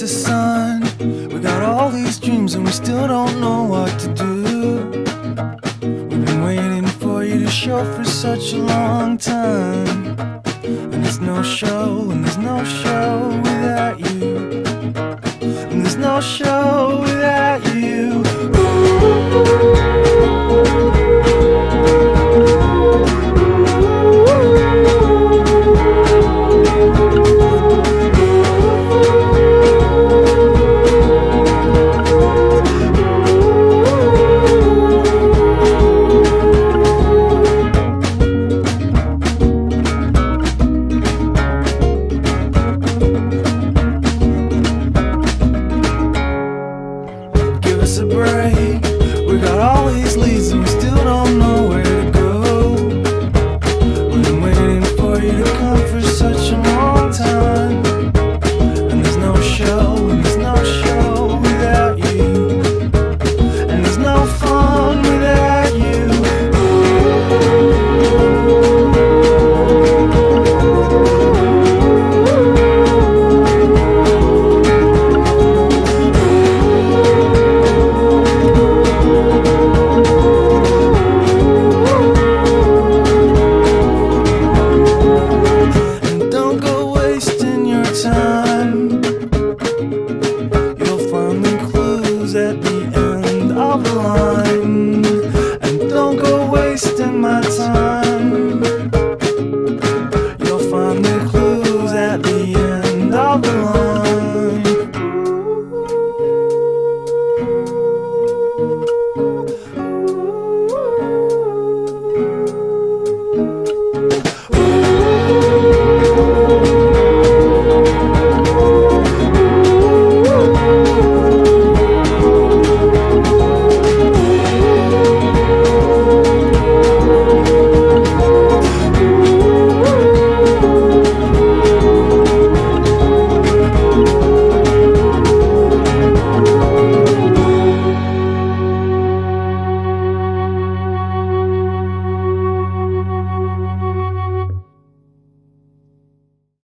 the sun. We got all these dreams and we still don't know what to do. We've been waiting for you to show for such a long time, and there's no show, and there's no show without you, and there's no show without you. A break. We got all these leads and we still don't know where to go. We've been waiting for you to come for such a long time, and there's no show, and there's no show without you, and there's no fun without you. You'll find the clues at the end of the line.